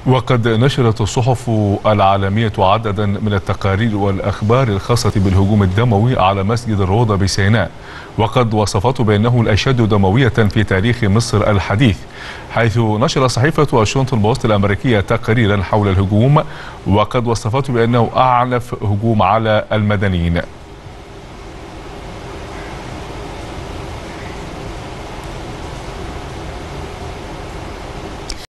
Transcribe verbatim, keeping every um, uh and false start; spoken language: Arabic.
وقد نشرت الصحف العالمية عددا من التقارير والأخبار الخاصة بالهجوم الدموي على مسجد الروضة بسيناء، وقد وصفته بأنه الأشد دموية في تاريخ مصر الحديث، حيث نشر صحيفة واشنطن بوست الأمريكية تقريرا حول الهجوم، وقد وصفته بأنه أعنف هجوم على المدنيين.